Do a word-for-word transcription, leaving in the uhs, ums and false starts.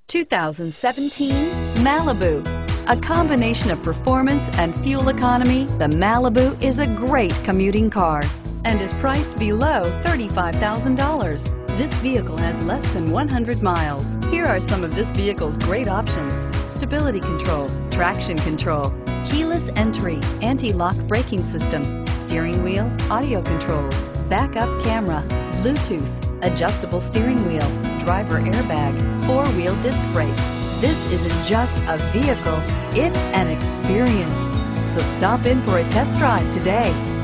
two thousand seventeen Malibu. A combination of performance and fuel economy, the Malibu is a great commuting car and is priced below thirty-five thousand dollars. This vehicle has less than one hundred miles. Here are some of this vehicle's great options: stability control, traction control, keyless entry, anti-lock braking system, steering wheel audio controls, backup camera, Bluetooth, adjustable steering wheel, driver airbag, four-wheel disc brakes. This isn't just a vehicle, it's an experience. So stop in for a test drive today.